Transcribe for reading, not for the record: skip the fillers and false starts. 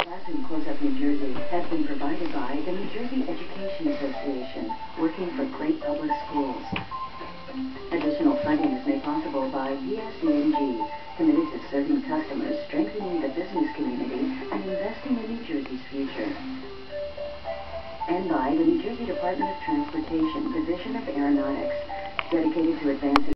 Class in Close-Up New Jersey has been provided by the New Jersey Education Association, working for great public schools. Additional funding is made possible by PSE&G, committed to serving customers, strengthening the business community, and investing in New Jersey's future. And by the New Jersey Department of Transportation, Division of Aeronautics, dedicated to advancing